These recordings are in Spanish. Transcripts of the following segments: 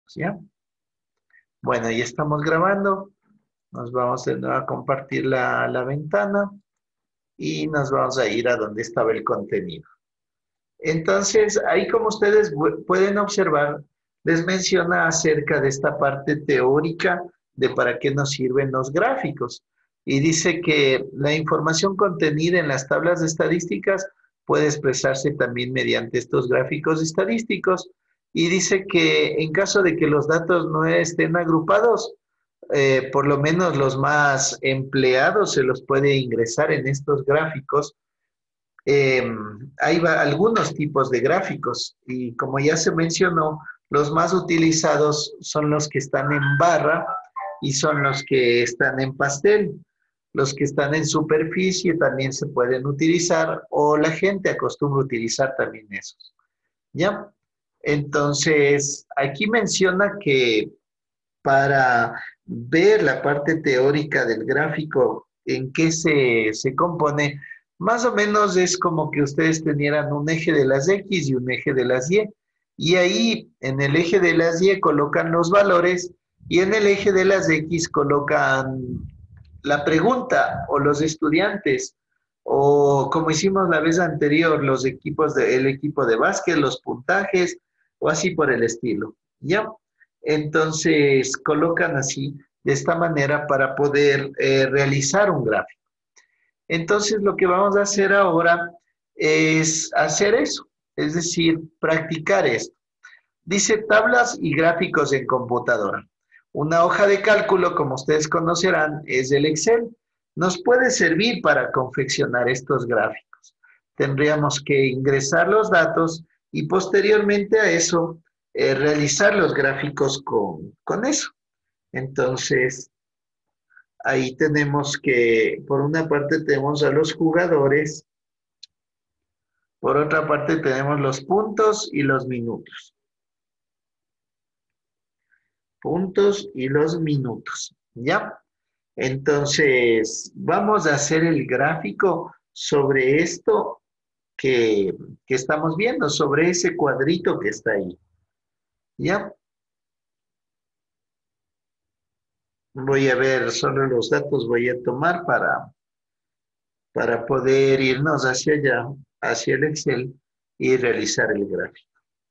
¿Ya? Bueno, ya estamos grabando. Nos vamos de nuevo a compartir la ventana y nos vamos a ir a donde estaba el contenido. Entonces, ahí como ustedes pueden observar, les menciona acerca de esta parte teórica de para qué nos sirven los gráficos. Y dice que la información contenida en las tablas de estadísticas puede expresarse también mediante estos gráficos estadísticos. Y dice que en caso de que los datos no estén agrupados, por lo menos los más empleados se los puede ingresar en estos gráficos. eh, Hay algunos tipos de gráficos y como ya se mencionó, los más utilizados son los que están en barra y son los que están en pastel. Los que están en superficie también se pueden utilizar o la gente acostumbra utilizar también esos. ¿Ya? Entonces, aquí menciona que para ver la parte teórica del gráfico, en qué se compone, más o menos es como que ustedes tenieran un eje de las X y un eje de las Y. Y ahí en el eje de las Y colocan los valores y en el eje de las X colocan la pregunta o los estudiantes o como hicimos la vez anterior, los equipos el equipo de básquet, los puntajes o así por el estilo. ¿Ya? Entonces, colocan así, de esta manera, para poder realizar un gráfico. Entonces, lo que vamos a hacer ahora es hacer eso, es decir, practicar esto. Dice tablas y gráficos en computadora. Una hoja de cálculo, como ustedes conocerán, es el Excel. Nos puede servir para confeccionar estos gráficos. Tendríamos que ingresar los datos y posteriormente a eso realizar los gráficos con eso. Entonces, ahí tenemos que, por una parte tenemos a los jugadores, por otra parte tenemos los puntos y los minutos. Puntos y los minutos, ¿ya? Entonces, vamos a hacer el gráfico sobre esto que estamos viendo, sobre ese cuadrito que está ahí, ¿ya? Voy a ver solo los datos, voy a tomar para poder irnos hacia allá, hacia el Excel y realizar el gráfico.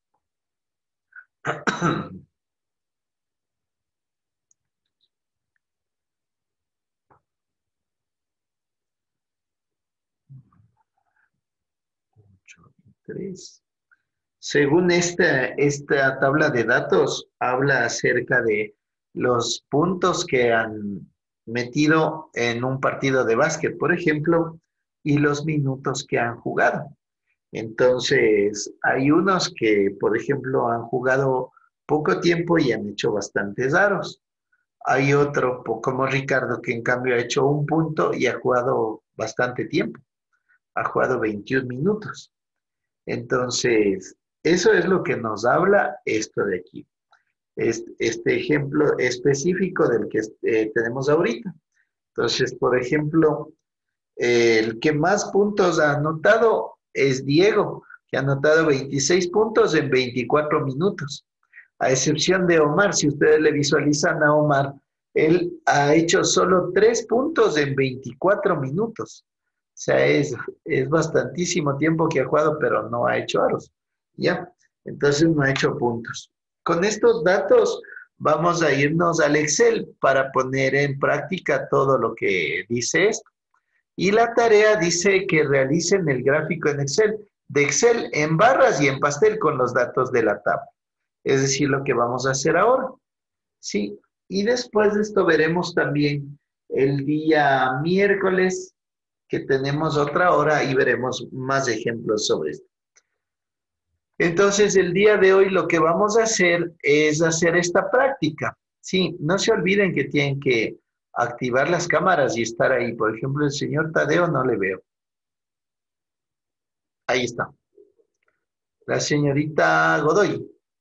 8 y 3. Según esta tabla de datos, habla acerca de los puntos que han metido en un partido de básquet, por ejemplo, y los minutos que han jugado. Entonces, hay unos que, por ejemplo, han jugado poco tiempo y han hecho bastantes aros. Hay otro, como Ricardo, que en cambio ha hecho un punto y ha jugado bastante tiempo. Ha jugado 21 minutos. Entonces, eso es lo que nos habla esto de aquí. Este ejemplo específico del que tenemos ahorita. Entonces, por ejemplo, el que más puntos ha anotado es Diego, que ha anotado 26 puntos en 24 minutos. A excepción de Omar, si ustedes le visualizan a Omar, él ha hecho solo 3 puntos en 24 minutos. O sea, es bastantísimo tiempo que ha jugado, pero no ha hecho aros. ¿Ya? Entonces no ha hecho puntos. Con estos datos vamos a irnos al Excel para poner en práctica todo lo que dice esto. Y la tarea dice que realicen el gráfico en Excel, de Excel en barras y en pastel con los datos de la tabla. Es decir, lo que vamos a hacer ahora. Sí, y después de esto veremos también el día miércoles que tenemos otra hora y veremos más ejemplos sobre esto. Entonces, el día de hoy lo que vamos a hacer es hacer esta práctica. Sí, no se olviden que tienen que activar las cámaras y estar ahí. Por ejemplo, el señor Tadeo no le veo. Ahí está. La señorita Godoy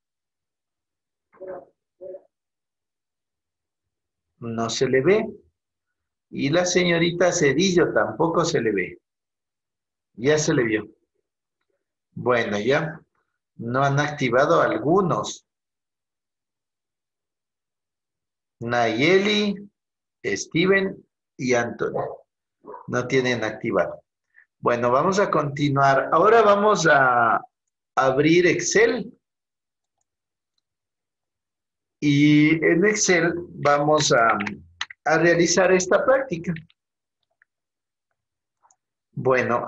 no se le ve. Y la señorita Cedillo tampoco se le ve. Ya se le vio. Bueno, ya no han activado algunos. Nayeli, Steven y Anthony. No tienen activado. Bueno, vamos a continuar. Ahora vamos a abrir Excel. Y en Excel vamos a realizar esta práctica. Bueno,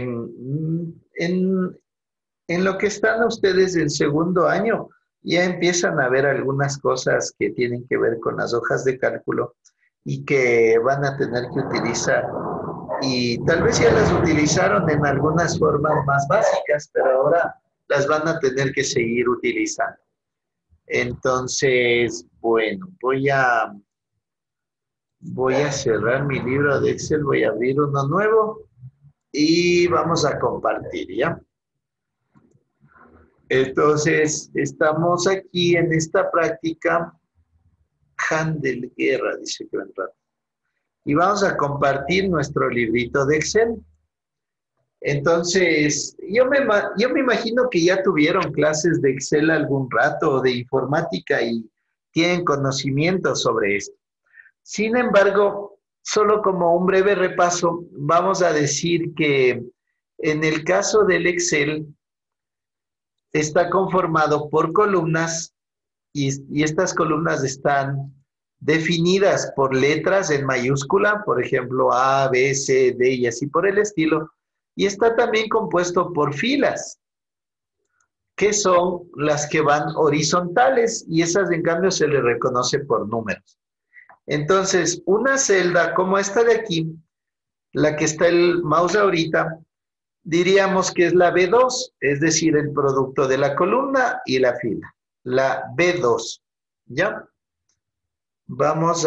en lo que están ustedes en segundo año, ya empiezan a ver algunas cosas que tienen que ver con las hojas de cálculo y que van a tener que utilizar. Y tal vez ya las utilizaron en algunas formas más básicas, pero ahora las van a tener que seguir utilizando. Entonces, bueno, voy a cerrar mi libro de Excel, voy a abrir uno nuevo y vamos a compartir, ¿ya? Entonces, estamos aquí en esta práctica, Handel Guerra, dice que va a entrar. Y vamos a compartir nuestro librito de Excel. Entonces, yo me imagino que ya tuvieron clases de Excel algún rato o de informática y tienen conocimiento sobre esto. Sin embargo, solo como un breve repaso, vamos a decir que en el caso del Excel está conformado por columnas y estas columnas están definidas por letras en mayúscula, por ejemplo, A, B, C, D y así por el estilo, y está también compuesto por filas, que son las que van horizontales y esas en cambio se le reconoce por números. Entonces, una celda como esta de aquí, la que está el mouse ahorita, diríamos que es la B2, es decir, el producto de la columna y la fila. La B2, ¿ya? Vamos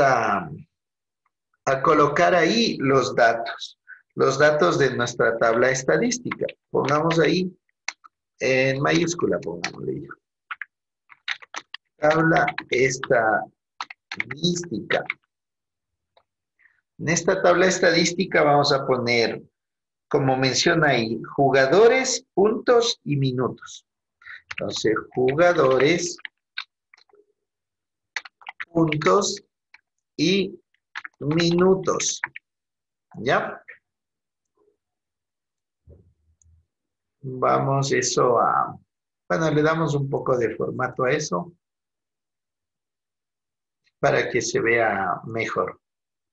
a colocar ahí los datos de nuestra tabla estadística. Pongamos ahí en mayúscula, pongámosle yo. Tabla estadística. En esta tabla estadística vamos a poner, como menciona ahí, jugadores, puntos y minutos. Entonces, jugadores, puntos y minutos. ¿Ya? Vamos eso a... Bueno, le damos un poco de formato a eso para que se vea mejor.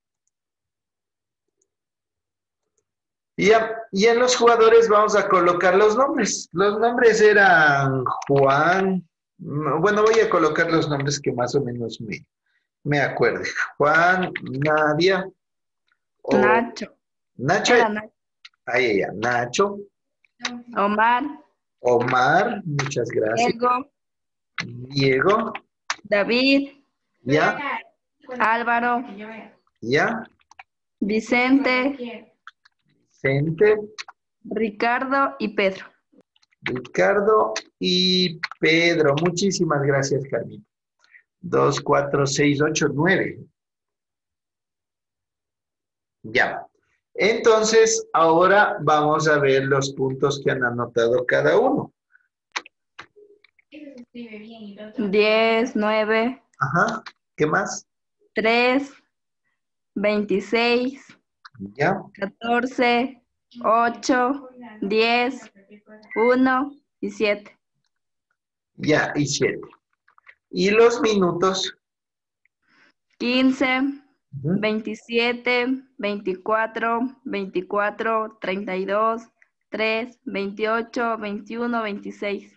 Y en los jugadores vamos a colocar los nombres. Los nombres eran Juan. Bueno, voy a colocar los nombres que más o menos me acuerde. Juan, Nadia, o Nacho. Nacho, Era Nacho. ahí ya, Nacho, Omar, Omar, muchas gracias. Diego, Diego, David, ya, Álvaro, ya, Vicente, Vicente, Ricardo y Pedro. Ricardo y Pedro. Muchísimas gracias, Carmen. 2, 4, 6, 8, 9. Ya. Entonces, ahora vamos a ver los puntos que han anotado cada uno. 10, 9, Ajá. ¿Qué más? 3, 26, Ya. 14, 8, 10, 1 y 7. Ya, y 7. ¿Y los minutos? 15, Ujú. 27, 24, 24, 32, 3, 28, 21, 26.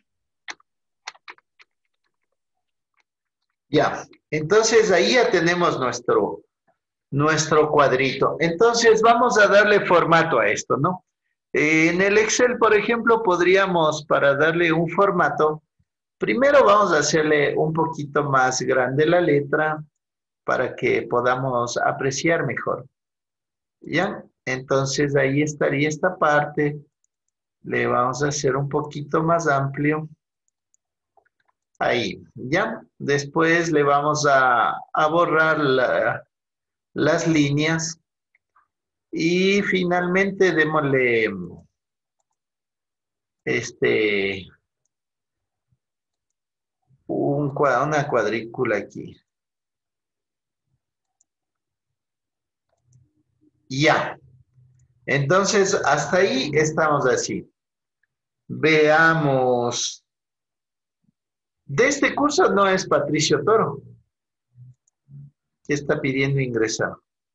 Ya. Entonces, ahí ya tenemos nuestro cuadrito. Entonces, vamos a darle formato a esto, ¿no? En el Excel, por ejemplo, podríamos, para darle un formato, primero vamos a hacerle un poquito más grande la letra para que podamos apreciar mejor. ¿Ya? Entonces, ahí estaría esta parte. Le vamos a hacer un poquito más amplio. Ahí, ¿ya? Después le vamos a borrar las líneas. Y finalmente démosle este, una cuadrícula aquí. Ya. Entonces, hasta ahí estamos así. Veamos. De este curso no es Patricio Toro, que está pidiendo ingresar.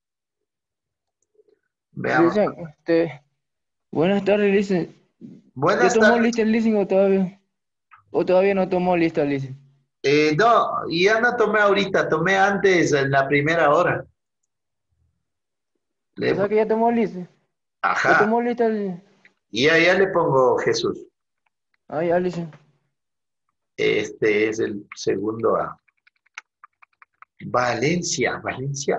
Veamos. Listen, buenas tardes, listen. ¿Ya Buenas tomó tardes. lista el leasing o todavía? ¿O todavía no tomó lista el leasing? No, ya no tomé ahorita, tomé antes en la primera hora. O sea que ya tomó lista. ¿Ya Ajá. tomó lista el... Y ya le pongo Jesús. Ah, ya, listen. Este es el segundo A. Valencia, Valencia.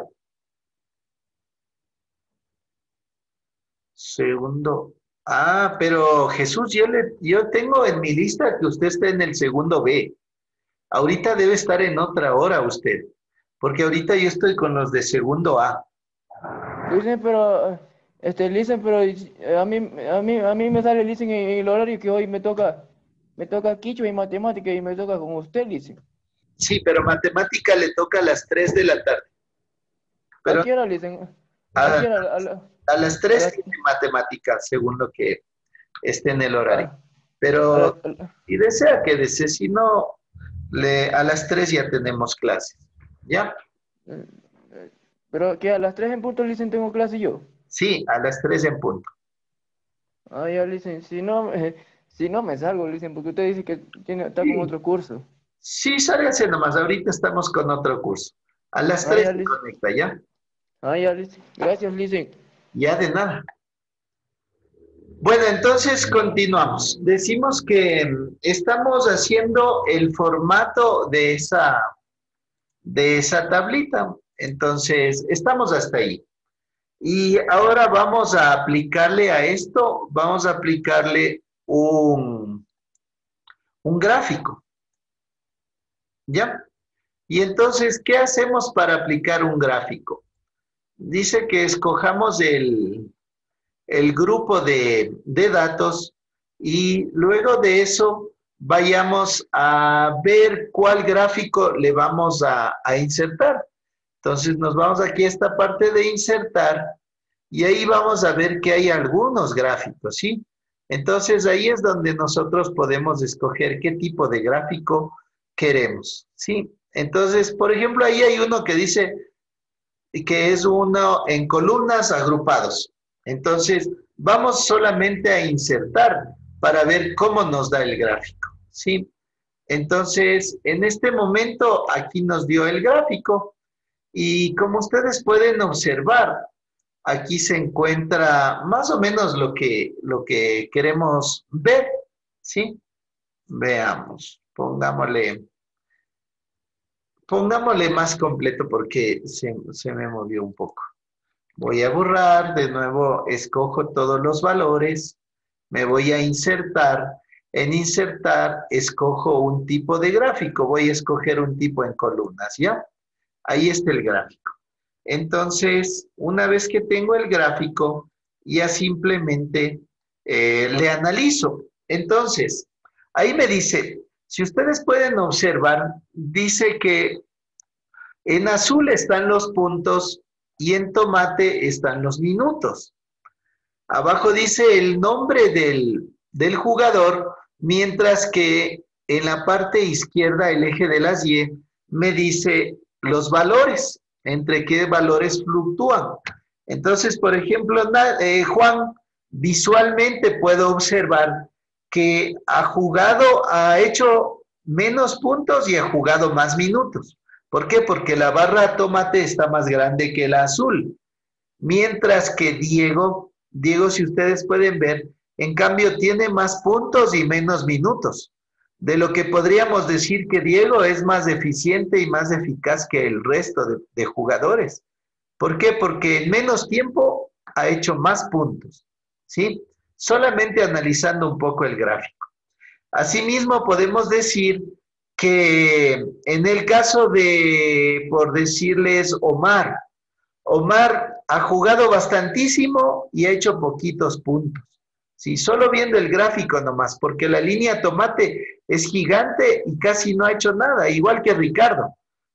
Segundo. Ah, pero Jesús, yo tengo en mi lista que usted está en el segundo B. Ahorita debe estar en otra hora usted, porque ahorita yo estoy con los de segundo A. Listen, pero... listen, pero a mí me sale listen en el horario que hoy me toca... Me toca Quichua y Matemática y me toca con usted, listen. Sí, pero matemática le toca a las 3 de la tarde. ¿A Pero qué hora, listen? ¿A a, qué hora? A la... a las A 3 la... tiene matemática, según lo que esté en el horario. Ah, a Pero la... si desea, quédese, si no, a las 3 ya tenemos clases. ¿Ya? Pero que a las 3 en punto, listen, tengo clase yo. Sí, a las 3 en punto. Ah, ya, listen, si no me salgo, listen, porque usted dice que está con Sí, otro curso. sí, sálgase nomás. Ahorita estamos con otro curso. A las Ah, 3 ya, se listen. conecta, ¿ya? Ah, ya, listen. Gracias, listen. Ya de nada. Bueno, entonces continuamos. Decimos que estamos haciendo el formato de esa tablita. Entonces, estamos hasta ahí. Y ahora vamos a aplicarle a esto, vamos a aplicarle un gráfico, ¿ya? Y entonces, ¿qué hacemos para aplicar un gráfico? Dice que escojamos el grupo de datos y luego de eso vayamos a ver cuál gráfico le vamos a insertar. Entonces nos vamos aquí a esta parte de insertar y ahí vamos a ver que hay algunos gráficos, ¿sí? Entonces ahí es donde nosotros podemos escoger qué tipo de gráfico queremos, ¿sí? Entonces, por ejemplo, ahí hay uno que dice que es uno en columnas agrupados. Entonces, vamos solamente a insertar para ver cómo nos da el gráfico, ¿sí? Entonces, en este momento, aquí nos dio el gráfico y como ustedes pueden observar, aquí se encuentra más o menos lo que queremos ver, ¿sí? Veamos, pongámosle más completo porque se me movió un poco. Voy a borrar, de nuevo escojo todos los valores, me voy a insertar. En insertar escojo un tipo de gráfico, voy a escoger un tipo en columnas, ¿ya? Ahí está el gráfico. Entonces, una vez que tengo el gráfico, ya simplemente le analizo. Entonces, ahí me dice, si ustedes pueden observar, dice que en azul están los puntos y en tomate están los minutos. Abajo dice el nombre del jugador, mientras que en la parte izquierda, el eje de las Y, me dice los valores, entre qué valores fluctúan. Entonces, por ejemplo, Juan, visualmente puedo observar que ha hecho menos puntos y ha jugado más minutos. ¿Por qué? Porque la barra tomate está más grande que la azul. Mientras que Diego, si ustedes pueden ver, en cambio tiene más puntos y menos minutos. De lo que podríamos decir que Diego es más eficiente y más eficaz que el resto de jugadores. ¿Por qué? Porque en menos tiempo ha hecho más puntos, ¿sí? Solamente analizando un poco el gráfico. Asimismo, podemos decir que en el caso de, por decirles, Omar ha jugado bastantísimo y ha hecho poquitos puntos. Sí, solo viendo el gráfico nomás, porque la línea tomate es gigante y casi no ha hecho nada, igual que Ricardo.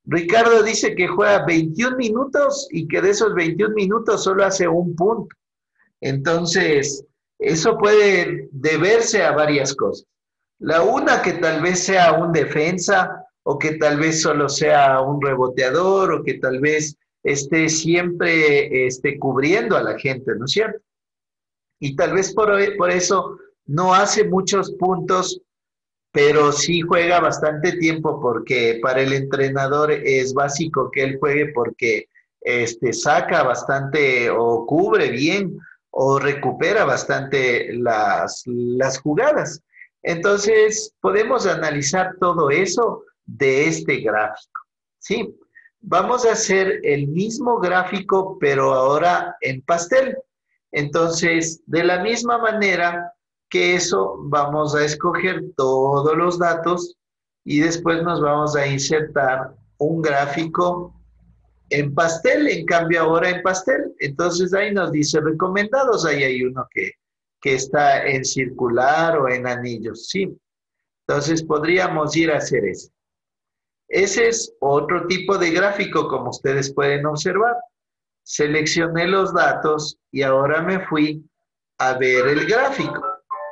Ricardo dice que juega 21 minutos y que de esos 21 minutos solo hace un punto. Entonces, eso puede deberse a varias cosas. La una, que tal vez sea un defensa o que tal vez solo sea un reboteador o que tal vez esté siempre cubriendo a la gente, ¿no es cierto? Y tal vez por eso no hace muchos puntos, pero sí juega bastante tiempo porque para el entrenador es básico que él juegue porque saca bastante o cubre bien o recupera bastante las jugadas. Entonces, podemos analizar todo eso de este gráfico. ¿Sí? Vamos a hacer el mismo gráfico, pero ahora en pastel. Entonces, de la misma manera que eso, vamos a escoger todos los datos y después nos vamos a insertar un gráfico en pastel, en cambio ahora en pastel. Entonces ahí nos dice recomendados, ahí hay uno que está en circular o en anillos, ¿sí? Entonces podríamos ir a hacer eso. Ese es otro tipo de gráfico, como ustedes pueden observar. Seleccioné los datos y ahora me fui a ver el gráfico.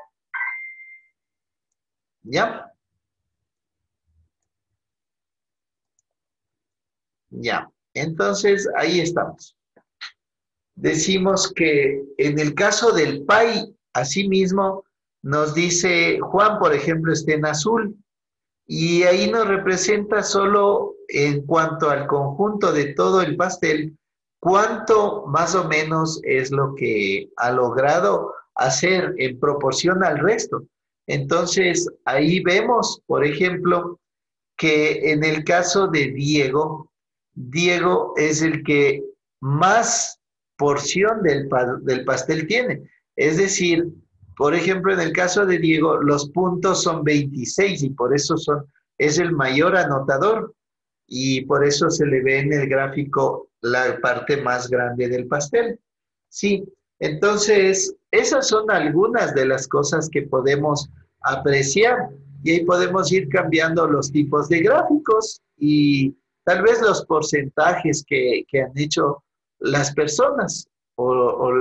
¿Ya? Ya. Entonces, ahí estamos. Decimos que en el caso del PAI, asimismo, nos dice Juan, por ejemplo, está en azul, y ahí nos representa solo en cuanto al conjunto de todo el pastel, cuánto más o menos es lo que ha logrado hacer en proporción al resto. Entonces, ahí vemos, por ejemplo, que en el caso de Diego, Diego es el que más porción del pastel tiene. Es decir, por ejemplo, en el caso de Diego, los puntos son 26 y por eso es el mayor anotador y por eso se le ve en el gráfico la parte más grande del pastel. Sí, entonces esas son algunas de las cosas que podemos apreciar y ahí podemos ir cambiando los tipos de gráficos y tal vez los porcentajes que han hecho las personas o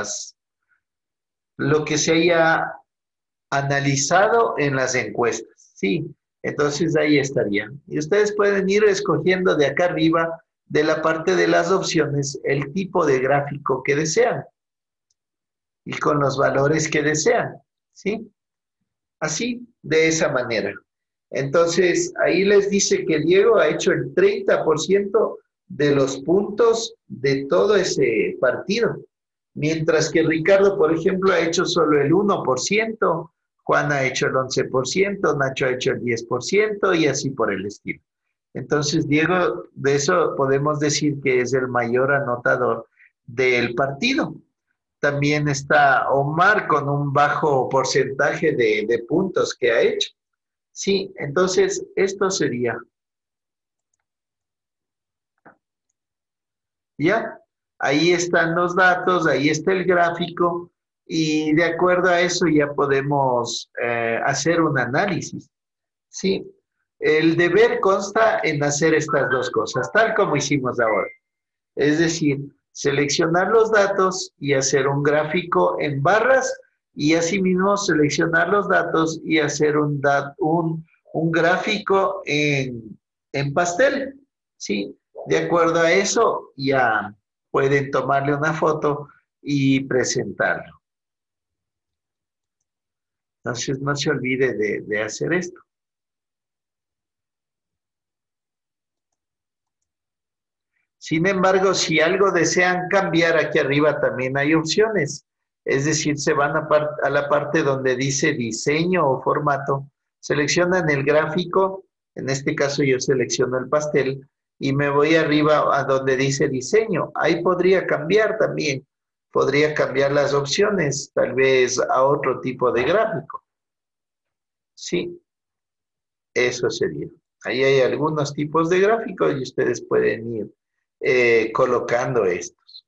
lo que se haya analizado en las encuestas. Sí, entonces ahí estaría. Y ustedes pueden ir escogiendo de acá arriba, de la parte de las opciones, el tipo de gráfico que desean y con los valores que desean. ¿Sí? Así, de esa manera. Entonces, ahí les dice que Diego ha hecho el 30% de los puntos de todo ese partido, mientras que Ricardo, por ejemplo, ha hecho solo el 1%, Juan ha hecho el 11%, Nacho ha hecho el 10% y así por el estilo. Entonces, Diego, de eso podemos decir que es el mayor anotador del partido. También está Omar con un bajo porcentaje de puntos que ha hecho. Sí, entonces esto sería. ¿Ya? Ahí están los datos, ahí está el gráfico y de acuerdo a eso ya podemos hacer un análisis. Sí, el deber consta en hacer estas dos cosas, tal como hicimos ahora. Es decir, seleccionar los datos y hacer un gráfico en barras y asimismo seleccionar los datos y hacer un gráfico en pastel. ¿Sí? De acuerdo a eso, ya pueden tomarle una foto y presentarlo. Entonces, no se olvide de hacer esto. Sin embargo, si algo desean cambiar, aquí arriba también hay opciones. Es decir, se van a la parte donde dice diseño o formato, seleccionan el gráfico, en este caso yo selecciono el pastel, y me voy arriba a donde dice diseño. Ahí podría cambiar también, podría cambiar las opciones, tal vez a otro tipo de gráfico. Sí, eso sería. Ahí hay algunos tipos de gráficos y ustedes pueden ir colocando estos.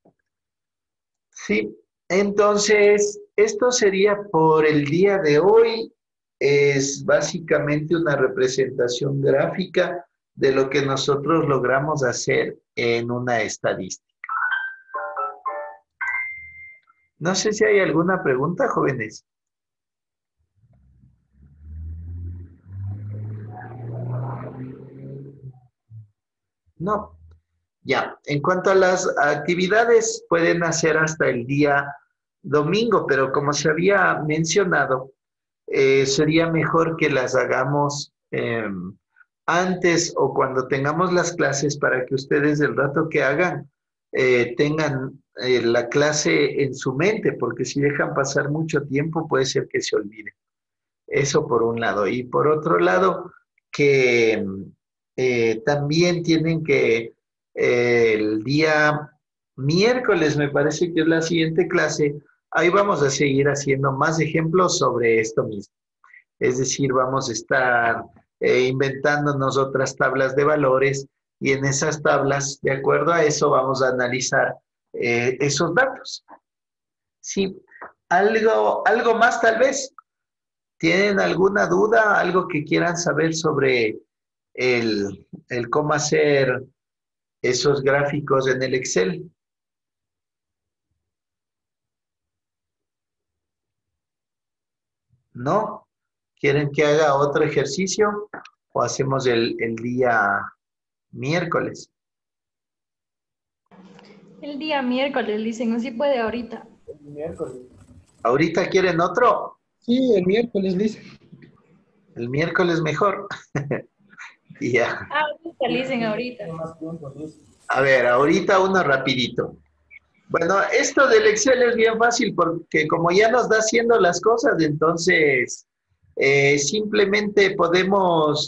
Sí, entonces, esto sería por el día de hoy. Es básicamente una representación gráfica de lo que nosotros logramos hacer en una estadística. No sé si hay alguna pregunta, jóvenes. No. Ya, en cuanto a las actividades, pueden hacer hasta el día domingo, pero como se había mencionado, sería mejor que las hagamos antes o cuando tengamos las clases para que ustedes el rato que hagan tengan la clase en su mente, porque si dejan pasar mucho tiempo puede ser que se olviden. Eso por un lado. Y por otro lado, que también tienen que el día miércoles, me parece que es la siguiente clase, ahí vamos a seguir haciendo más ejemplos sobre esto mismo. Es decir, vamos a estar inventándonos otras tablas de valores y en esas tablas, de acuerdo a eso, vamos a analizar esos datos. Sí, algo más tal vez. ¿Tienen alguna duda, algo que quieran saber sobre el cómo hacer esos gráficos en el Excel? ¿No? ¿Quieren que haga otro ejercicio o hacemos el día miércoles? El día miércoles, dicen, no si puede ahorita. El miércoles. ¿Ahorita quieren otro? Sí, el miércoles, dice. El miércoles mejor. Ya. Ahorita, dicen, ahorita. Tiene más tiempo, dice. A ver, ahorita uno rapidito. Bueno, esto del Excel es bien fácil porque como ya nos da haciendo las cosas, entonces simplemente podemos,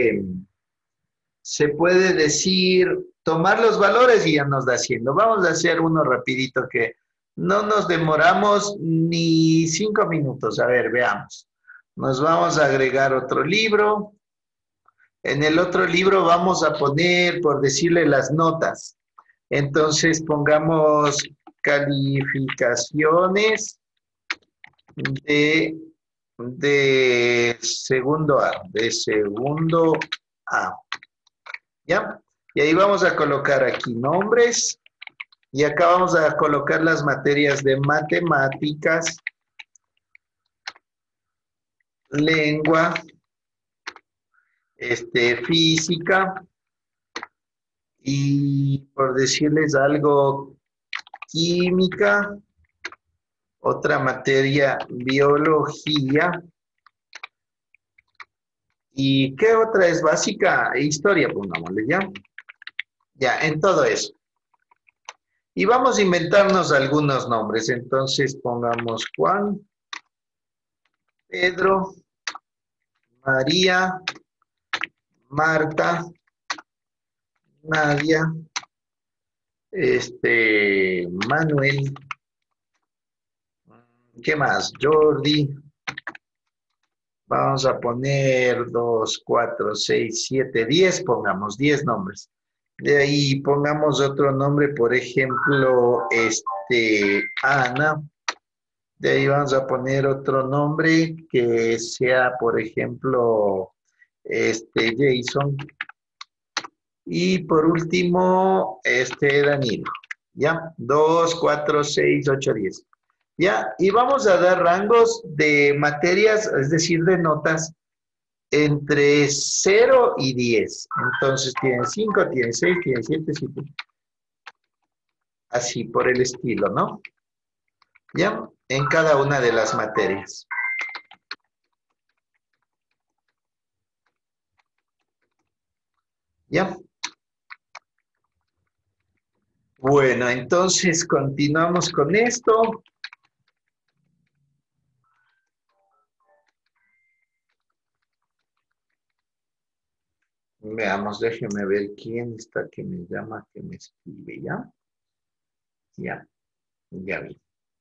se puede decir, tomar los valores y ya nos da haciendo. Vamos a hacer uno rapidito que no nos demoramos ni 5 minutos. A ver, veamos. Nos vamos a agregar otro libro. En el otro libro vamos a poner, por decirle, las notas. Entonces pongamos calificaciones de segundo A, ¿ya? Y ahí vamos a colocar aquí nombres y acá vamos a colocar las materias de matemáticas, lengua, física y por decirles algo, química, otra materia, biología. ¿Y qué otra es básica? Historia, pongámosle, ¿ya? Ya, en todo eso. Y vamos a inventarnos algunos nombres. Entonces pongamos Juan, Pedro, María, Marta, Nadia, Manuel, ¿qué más? Jordi. Vamos a poner 2, 4, 6, 7, 10, pongamos 10 nombres. De ahí pongamos otro nombre, por ejemplo, Ana. De ahí vamos a poner otro nombre que sea, por ejemplo, Jason. Y por último, Danilo. ¿Ya? 2, 4, 6, 8, 10. ¿Ya? Y vamos a dar rangos de materias, es decir, de notas, entre 0 y 10. Entonces, tienen 5, tienen 6, tienen 7, 7. Así, por el estilo, ¿no? ¿Ya? En cada una de las materias. ¿Ya? Bueno, entonces continuamos con esto. Veamos, déjeme ver quién está que me llama, que me escribe, ¿ya? Ya, ya vi.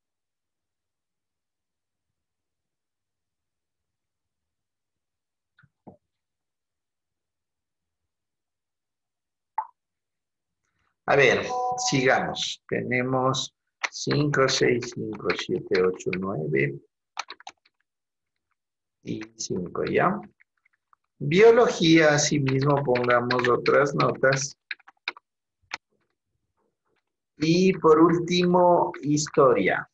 A ver, sigamos. Tenemos 5, 6, 5, 7, 8, 9 y 5, ¿ya? Biología, asimismo, pongamos otras notas. Y por último, historia.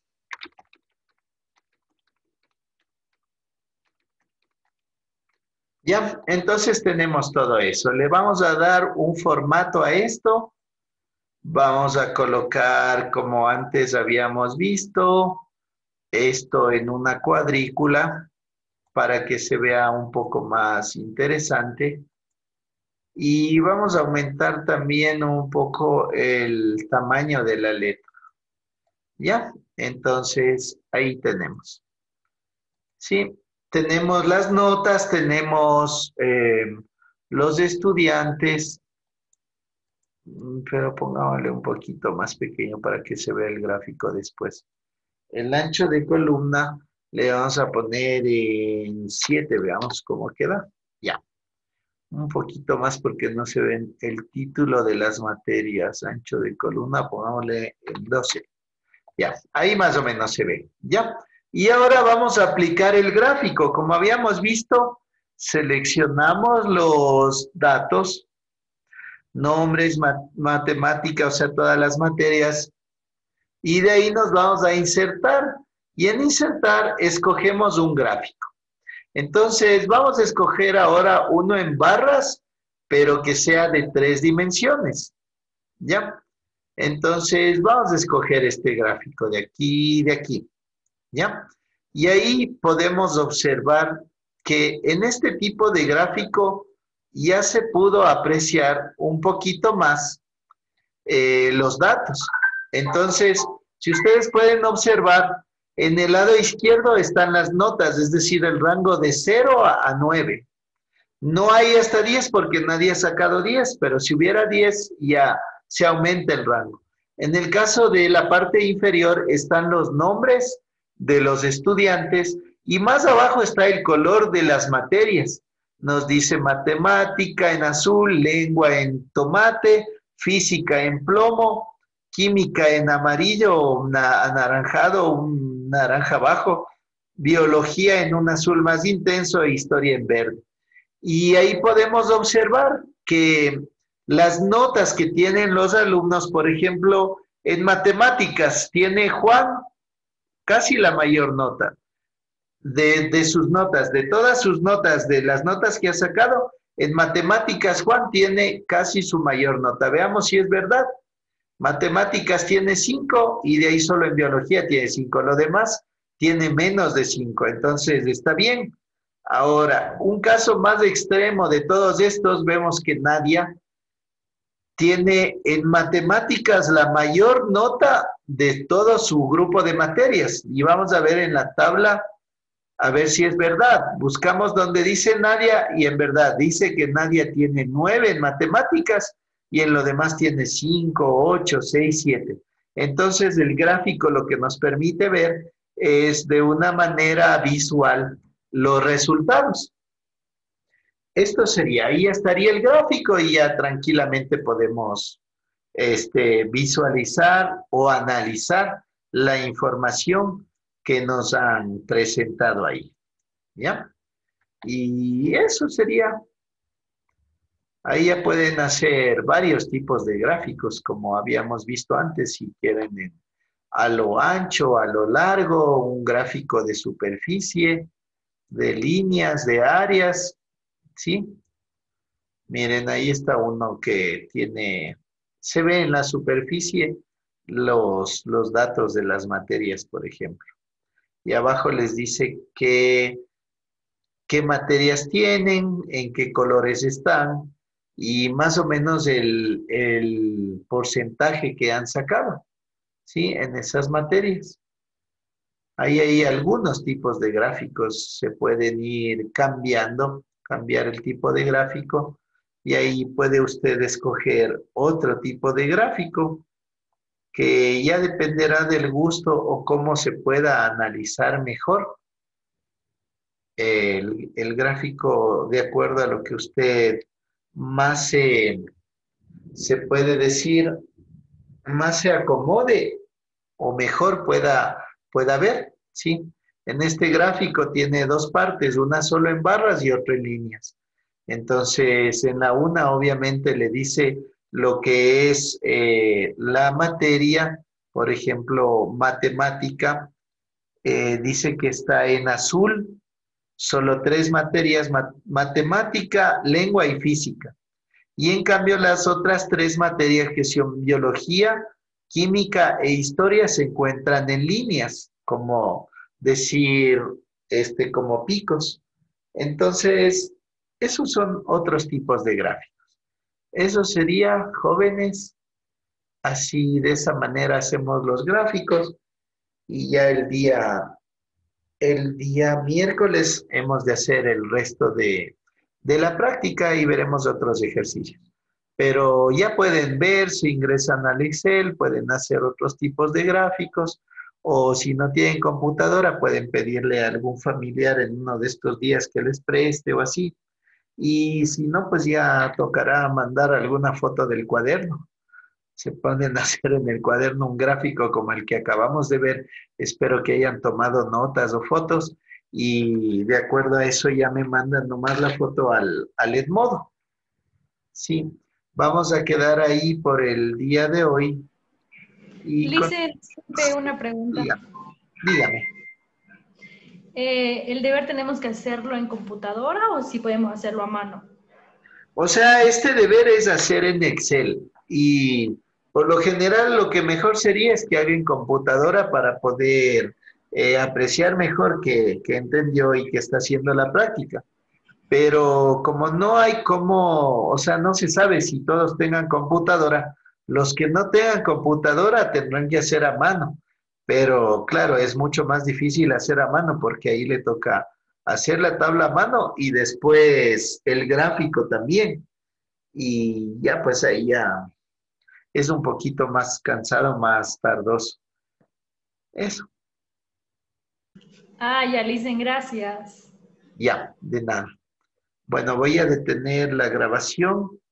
Ya, entonces tenemos todo eso. Le vamos a dar un formato a esto. Vamos a colocar, como antes habíamos visto, esto en una cuadrícula para que se vea un poco más interesante. Y vamos a aumentar también un poco el tamaño de la letra. ¿Ya? Entonces, ahí tenemos. ¿Sí? Tenemos las notas, tenemos los estudiantes, pero pongámosle un poquito más pequeño para que se vea el gráfico después. El ancho de columna le vamos a poner en 7, veamos cómo queda. Ya. Un poquito más porque no se ve el título de las materias. Ancho de columna, pongámosle en 12. Ya, ahí más o menos se ve. Ya. Y ahora vamos a aplicar el gráfico. Como habíamos visto, seleccionamos los datos, nombres, matemática, o sea, todas las materias, y de ahí nos vamos a insertar. Y en insertar escogemos un gráfico. Entonces, vamos a escoger ahora uno en barras, pero que sea de 3 dimensiones. ¿Ya? Entonces, vamos a escoger este gráfico de aquí y de aquí. ¿Ya? Y ahí podemos observar que en este tipo de gráfico ya se pudo apreciar un poquito más los datos. Entonces, si ustedes pueden observar, en el lado izquierdo están las notas, es decir, el rango de 0 a 9. No hay hasta 10 porque nadie ha sacado 10, pero si hubiera 10 ya se aumenta el rango. En el caso de la parte inferior están los nombres de los estudiantes y más abajo está el color de las materias. Nos dice matemática en azul, lengua en tomate, física en plomo, química en amarillo, anaranjado, un naranja bajo, biología en un azul más intenso e historia en verde. Y ahí podemos observar que las notas que tienen los alumnos, por ejemplo, en matemáticas, tiene Juan casi la mayor nota de sus notas, de todas sus notas, de las notas que ha sacado, en matemáticas Juan tiene casi su mayor nota. Veamos si es verdad. Matemáticas tiene 5 y de ahí solo en biología tiene 5. Lo demás tiene menos de 5, entonces está bien. Ahora, un caso más extremo de todos estos, vemos que Nadia tiene en matemáticas la mayor nota de todo su grupo de materias. Y vamos a ver en la tabla, a ver si es verdad. Buscamos donde dice Nadia y en verdad dice que Nadia tiene 9 en matemáticas y en lo demás tiene 5, 8, 6, 7. Entonces el gráfico lo que nos permite ver es de una manera visual los resultados. Esto sería, ahí estaría el gráfico y ya tranquilamente podemos visualizar o analizar la información que nos han presentado ahí. ¿Ya? Y eso sería. Ahí ya pueden hacer varios tipos de gráficos, como habíamos visto antes, si quieren a lo ancho, a lo largo, un gráfico de superficie, de líneas, de áreas, ¿sí? Miren, ahí está uno que tiene, se ve en la superficie los datos de las materias, por ejemplo. Y abajo les dice qué materias tienen, en qué colores están y más o menos el porcentaje que han sacado, ¿sí? En esas materias. Ahí hay algunos tipos de gráficos, se pueden ir cambiando, cambiar el tipo de gráfico y ahí puede usted escoger otro tipo de gráfico que ya dependerá del gusto o cómo se pueda analizar mejor el gráfico de acuerdo a lo que usted más se puede decir, más se acomode o mejor pueda ver, ¿sí? En este gráfico tiene dos partes, una solo en barras y otra en líneas. Entonces, en la una obviamente le dice lo que es la materia, por ejemplo, matemática, dice que está en azul, solo tres materias, matemática, lengua y física. Y en cambio las otras tres materias que son biología, química e historia se encuentran en líneas, como decir, como picos. Entonces, esos son otros tipos de gráficos. Eso sería, jóvenes, así de esa manera hacemos los gráficos y ya el día miércoles hemos de hacer el resto de la práctica y veremos otros ejercicios. Pero ya pueden ver, si ingresan al Excel, pueden hacer otros tipos de gráficos, o si no tienen computadora, pueden pedirle a algún familiar en uno de estos días que les preste o así. Y si no, pues ya tocará mandar alguna foto del cuaderno. Se ponen a hacer en el cuaderno un gráfico como el que acabamos de ver. Espero que hayan tomado notas o fotos y de acuerdo a eso ya me mandan nomás la foto al Edmodo. Sí, vamos a quedar ahí por el día de hoy. Y Licen, siempre una pregunta. dígame, dígame. ¿El deber tenemos que hacerlo en computadora o si podemos hacerlo a mano? O sea, este deber es hacer en Excel y por lo general lo que mejor sería es que haga en computadora para poder apreciar mejor que entendió y que está haciendo la práctica. Pero como no hay cómo, o sea, no se sabe si todos tengan computadora, los que no tengan computadora tendrán que hacer a mano. Pero claro, es mucho más difícil hacer a mano porque ahí le toca hacer la tabla a mano y después el gráfico también. Y ya pues ahí ya es un poquito más cansado, más tardoso. Eso, Ah, ya, Licen, gracias. ya, de nada. Bueno, voy a detener la grabación.